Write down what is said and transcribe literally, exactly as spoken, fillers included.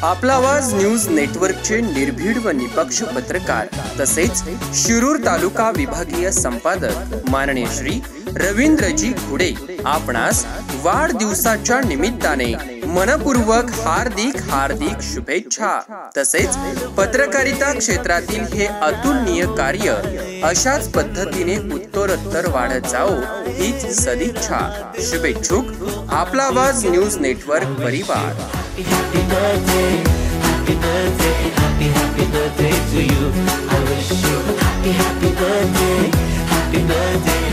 आपला आवाज न्यूज नेटवर्कचे निर्भीड व निपक्ष पत्रकार तसेच शिरूर तालुका विभागीय संपादक माननीय श्री रवींद्रजी खुडे आपणास वाढदिवसाच्या निमित्ताने मनपूर्वक हार्दिक हार्दिक शुभेच्छा। तसेच पत्रकारिता क्षेत्रातील हे अतुलनीय कार्य अशाच पद्धतीने उत्तरोत्तर वाढत जाओ हीच सदिच्छा। शुभेच्छुक आपला आवाज न्यूज नेटवर्क परिवार। Happy birthday, happy birthday, happy happy birthday to you. I wish you a happy happy birthday, happy birthday.